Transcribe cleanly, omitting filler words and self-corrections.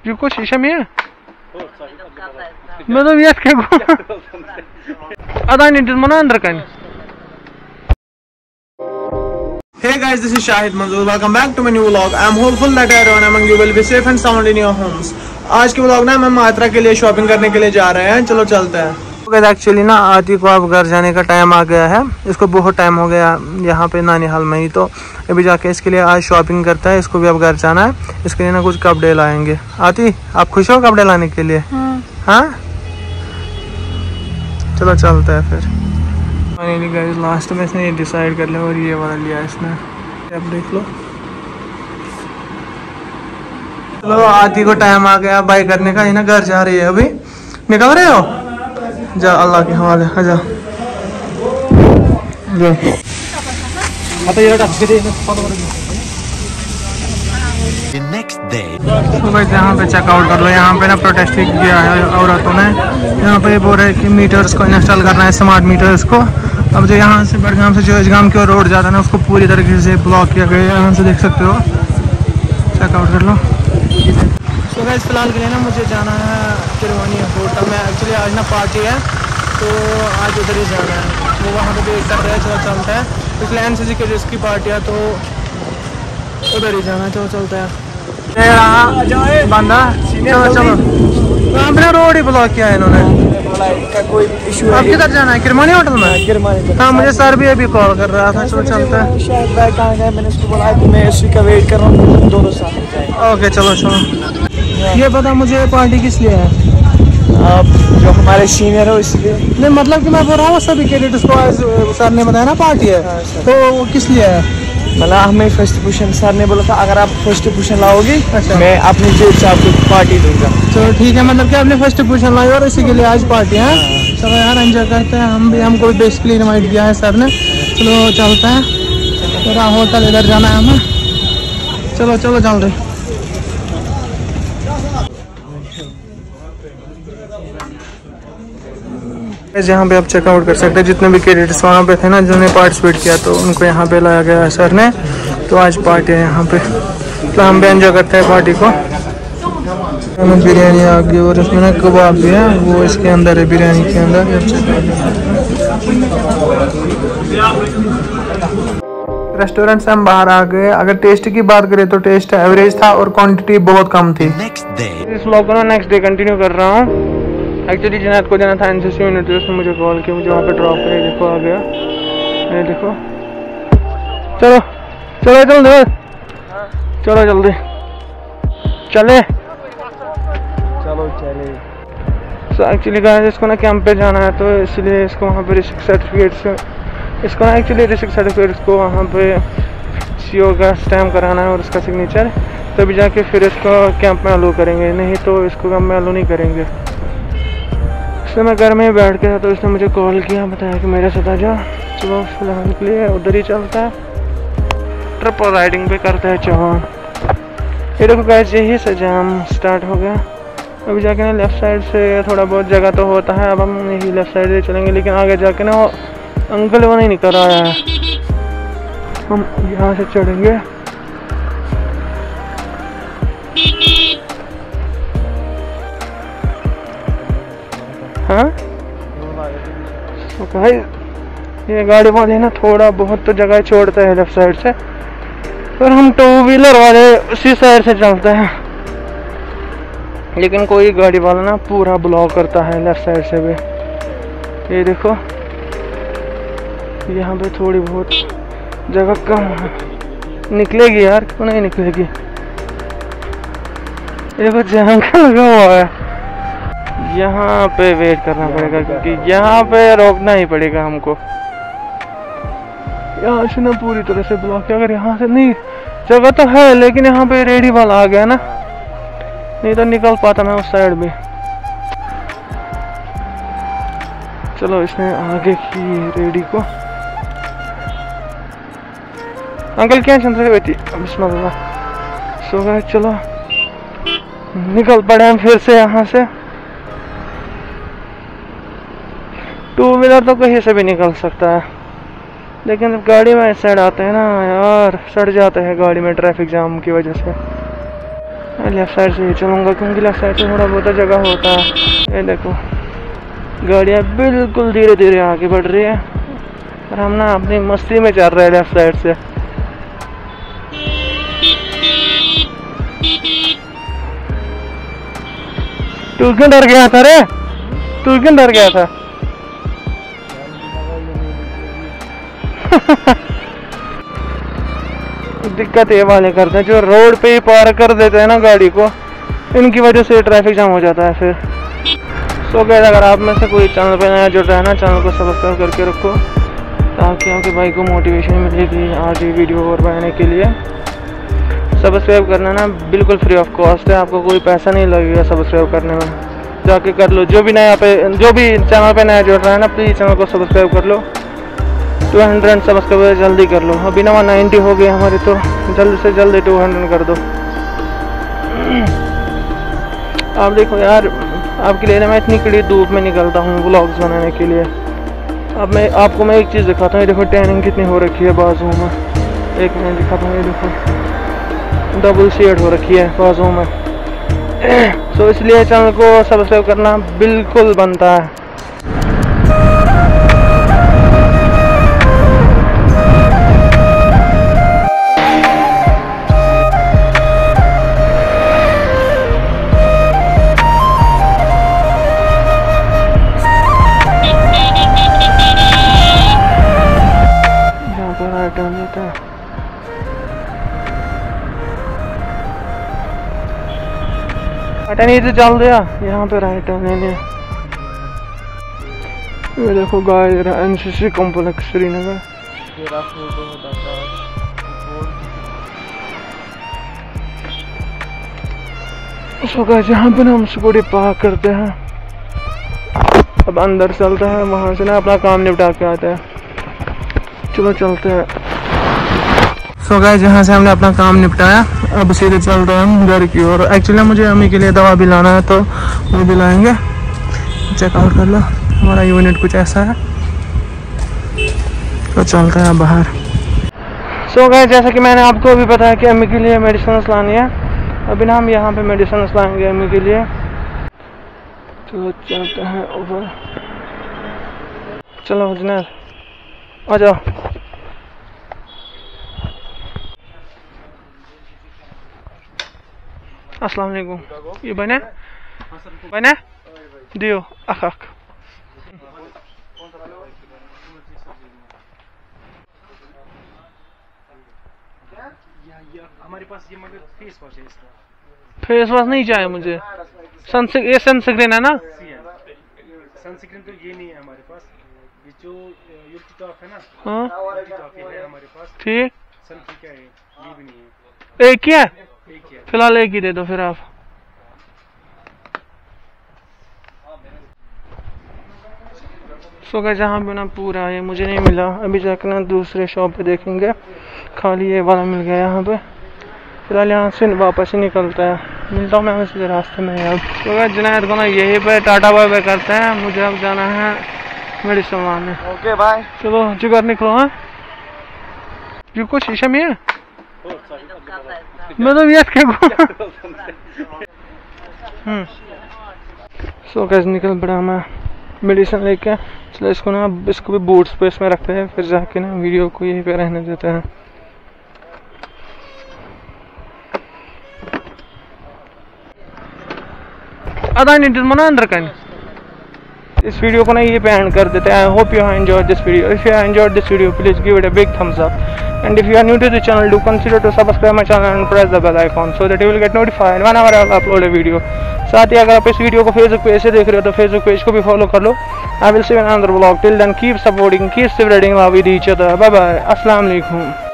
Yuko shisha mi hai? मैं तो yes के को अदा नहीं मना अंदर कहीं. Hey guys, this is Shahid Manzoor. Welcome back to my new vlog. I am hopeful that everyone among you will be safe and sound in your homes. आज के vlog ना हम मात्रा के लिए शॉपिंग करने के लिए जा रहे हैं. चलो चलते हैं. एक्चुअली ना आती को अब घर जाने का टाइम आ गया है. इसको बहुत टाइम हो गया यहाँ पे नानीहाल में ही, तो अभी जाके इसके लिए आज शॉपिंग करता है. इसको भी अब घर जाना है. इसके लिए ना कुछ कपड़े लाएंगे. आती, आप खुश हो कपड़े लाने के लिए? हाँ चलो चलते हैं फिर. फाइनली गाइस लास्ट में इसने ये डिसाइड कर लिया और ये वाला लिया इसने. अब देख लो. चलो आती को टाइम आ गया बाई करने का. ना घर जा रही है. अभी निकल रहे हो? जा अल्लाह के हवाले. जा तो भाई यहाँ पे चेकआउट कर लो. यहाँ पे ना प्रोटेस्ट किया है औरतों ने. यहाँ पे बोल रहे हैं कि मीटर्स को इंस्टॉल करना है, स्मार्ट मीटर्स को. अब जो यहाँ से बड़गाम से जोजगाम की ओर रोड जाता है ना, उसको पूरी तरीके से ब्लॉक किया गया है. यहाँ से देख सकते हो. चेकआउट कर लो. तो गाइस फिलहाल के लिए ना मुझे जाना है किरवानी होटल में. एक्चुअली आज ना पार्टी है तो आज उधर ही जाना है. वो वहाँ पे वेट कर रहे हैं. चलो चलता है. इसलिए एनसीसी के जिसकी पार्टी है तो उधर ही जाना है. चलो चलते हैं. बंदा चलो चलो. वहाँ पे रोड ही ब्लॉक किया है इन्होंने. कोई इशू है? आप किधर जाना है? किरमानी होटल में? किरमानी. हाँ मुझे सर भी अभी कॉल कर रहा था. चलो चलता है. शायद वह कहाँ गए, मैंने उसको बोला कि मैं उसी का वेट कर रहा हूँ. दोनों साथ. ओके चलो चलो. ये पता मुझे पार्टी किस लिए है? आप जो हमारे सीनियर हो इसलिए. नहीं मतलब कि मैं बोल रहा हूँ सभी कैडेट्स को आज सर ने बताया ना पार्टी है. तो वो किस लिए है? मतलब हमें फर्स्ट पोजीशन सर ने बोला था अगर आप फर्स्ट पोजीशन लाओगी मैं अपनी जेब से आपको पार्टी दूंगा. चलो ठीक है. मतलब कि आपने फर्स्ट पोजीशन लाई और इसी के लिए आज पार्टी है. चलो यार एंजॉय करते हैं. हम भी, हमको बेसिकली इनवाइट किया है सर ने. चलो चलते हैं. मेरा होटल इधर जाना है हमें. चलो चलो जल्दी. यहाँ पे आप चेकआउट कर सकते हैं. जितने भी कैडेट्स वहाँ पे थे ना जिन्होंने पार्टिसिपेट किया तो उनको यहाँ पे लाया गया है सर ने. तो आज पार्टी है यहाँ पे. तो हम भी एंजॉय करते हैं पार्टी को. बिरयानी आ गई और इसमें ना कबाब भी है. वो इसके अंदर है बिरयानी के अंदर. रेस्टोरेंट से हम बाहर आ गए. अगर टेस्ट की बात करें तो टेस्ट एवरेज था और क्वांटिटी बहुत कम थी. इस व्लॉग को ना नेक्स्ट डे कंटिन्यू कर रहा हूँ. एक्चुअली जिनात को जाना था एनसीसी यूनिट, तो उसने मुझे कॉल किया. मुझे वहाँ पे ड्रॉप करे. देखो आ गया. ये देखो. चलो चलो जल्दी. चलो जल्दी चले. चलो चले. सो एक्चुअली गाइस इसको ना कैंप पे जाना है तो इसलिए इसको वहाँ पे रिस्क सर्टिफिकेट्स इसको ना एक्चुअली रिस्क सर्टिफिकेट्स को वहाँ पे सीओ का स्टैम्प कराना है और उसका सिग्नेचर. तभी जाके फिर इसको कैंप में अलो करेंगे. नहीं तो इसको कैंप में अलो नहीं करेंगे. इसलिए मैं घर में बैठ गया तो इसने मुझे कॉल किया, बताया कि मेरे साथ आ जा. चलो फिलहाल के लिए उधर ही चलता है. ट्रिप राइडिंग पे करता है चौहान. ये देखो गाइस यही से जाम स्टार्ट हो गया. अभी जाके ना लेफ़्ट साइड से थोड़ा बहुत जगह तो होता है. अब हम यही लेफ़्ट साइड से चलेंगे. लेकिन आगे जाके ना वो अंकल वो नहीं निकल रहा है. हम यहाँ से चढ़ेंगे. हाँ तो भाई ये गाड़ी वाले ना थोड़ा बहुत तो जगह छोड़ता है लेफ्ट साइड से. और हम टू व्हीलर वाले उसी साइड से चलते हैं. लेकिन कोई गाड़ी वाला ना पूरा ब्लॉक करता है लेफ्ट साइड से भी. ये देखो यहाँ पे थोड़ी बहुत जगह कम है. निकलेगी यार, क्यों नहीं निकलेगी. ये देखो जहाँ लगा हुआ है. यहाँ पे वेट करना पड़ेगा क्योंकि यहाँ पे रोकना ही पड़ेगा हमको. यहाँ से ना पूरी तरह से ब्लॉक है. अगर यहाँ से नहीं, जगह तो है लेकिन यहाँ पे रेडी वाला आ गया ना, नहीं तो निकल पाता मैं उस साइड में. चलो इसने आगे की रेडी को. अंकल क्या चल रही थी. बिस्मिल्लाह. सो गए. चलो निकल पड़े हम फिर से यहाँ से. टू व्हीलर तो कहीं से भी निकल सकता है लेकिन जब गाड़ी में इस साइड आते हैं ना यार, सड़ जाते हैं गाड़ी में ट्रैफिक जाम की वजह से. लेफ्ट साइड से ही चलूँगा क्योंकि लेफ्ट साइड से थोड़ा बहुत जगह होता है। ये देखो गाड़ियाँ बिल्कुल धीरे धीरे आगे बढ़ रही है और हम ना अपनी मस्ती में चल रहे हैं लेफ्ट साइड से। तू क्यों डर गया था रे? तू क्यों डर गया था? दिक्कत ये वाले करते हैं जो रोड पे ही पार कर देते हैं ना गाड़ी को, इनकी वजह से ट्रैफिक जाम हो जाता है फिर। सो गाइस अगर आप में से कोई चैनल पे नया जुड़ रहा है ना, चैनल को सब्सक्राइब करके रखो ताकि आपके भाई को मोटिवेशन मिलेगी आज ये वीडियो और बनाने के लिए। सब्सक्राइब करना ना बिल्कुल फ्री ऑफ कॉस्ट है, आपको कोई पैसा नहीं लगेगा सब्सक्राइब करने में, जाके कर लो। जो भी चैनल पे नया जुड़ रहा है ना, प्लीज़ चैनल को सब्सक्राइब कर लो। 200 सब्सक्राइबर जल्दी कर लो, अभी नवा 90 हो गए हमारे, तो जल्द से जल्दी 200 कर दो। आप देखो यार, आपके लिए ना मैं इतनी कड़ी धूप में निकलता हूँ व्लॉग्स बनाने के लिए। अब आपको मैं एक चीज़ दिखाता हूँ, ये देखो टैनिंग कितनी हो रखी है बाजू में। एक मिनट दिखाता हूँ, ये देखो डबल शेड हो रखी है बाजू में। सो इसलिए चैनल को सब्सक्राइब करना बिल्कुल बनता है। नहीं तो चल दिया यहाँ पे राइट लेने। ये देखो guys NCC complex Srinagar. So guys यहाँ पे ना हम स्कूटी पार्क करते हैं, अब अंदर चलते हैं, वहाँ से ना अपना काम निपटा के आते हैं। चलो चलते हैं। सो गाइस यहाँ से हमने अपना काम निपटाया, अब सीधे चलते हैं हम घर की ओर। एक्चुअली मुझे अम्मी के लिए दवा भी लाना है तो वो भी लाएंगे। चेकआउट कर लो, हमारा यूनिट कुछ ऐसा है, तो चलते हैं बाहर। सो गाइस जैसा कि मैंने आपको अभी बताया कि अम्मी के लिए मेडिसिन लानी है, अभी ना हम यहाँ पे मेडिसिन लाएंगे अम्मी के लिए। तो चलते हैं ऊपर। चलो जुनैद आ जाओ। अस्सलाम वालेकुम। ये बने दियो अख हमारे पास ये मगर फेस वॉश है, इसका फेस वॉश नहीं चाहिए मुझे। ये सनस्क्रीन है ना? सनस्क्रीन तो ये नहीं है हमारे पास, ये जो यूटी टॉप है ना, हाँ यूटी टॉप है हमारे पास। ठीक, सनस्क्रीन क्या है, ये भी नहीं है। एक ही है फिलहाल, एक ही दे दो फिर आप। सो गाइस जहाँ पे ना पूरा ये मुझे नहीं मिला, अभी जाकर ना दूसरे शॉप पे देखेंगे, खाली ये वाला मिल गया यहाँ पे। फिलहाल यहाँ से वापस ही निकलता है, मिलता हूँ मैं वैसे रास्ते में अब। तो गाइस जुनैद को ना यहीं पे टाटा बाय बाय करते हैं, मुझे अब जाना है मेडिसिन लाने। Okay bye. चलो जिगर निकलो। हाँ ये कुछ शीशा में है, मैं तो यस के सो गाइस निकल पड़ा मैं मेडिसिन लेके। चलो इसको ना, इसको भी बूट स्पेस में रखते हैं, फिर जाके ना वीडियो को यहीं पे रहने देते हैं। आधा मिनट मना अंदर का इस वीडियो को ना ये पे एंड कर देते हैं। I hope you have enjoyed this video. If you have enjoyed this video please give it a big thumbs up, and if you are new to the channel do consider to subscribe my channel and press the bell icon so that you will get notified whenever I upload a video। साथ ही अगर आप इस video को Facebook page से देख रहे हो तो फेसबुक पेज को भी फॉलो कर लो। I will see you in another vlog, till then keep supporting, keep spreading love with each other। Bye bye, अस्सलाम वालेकुम।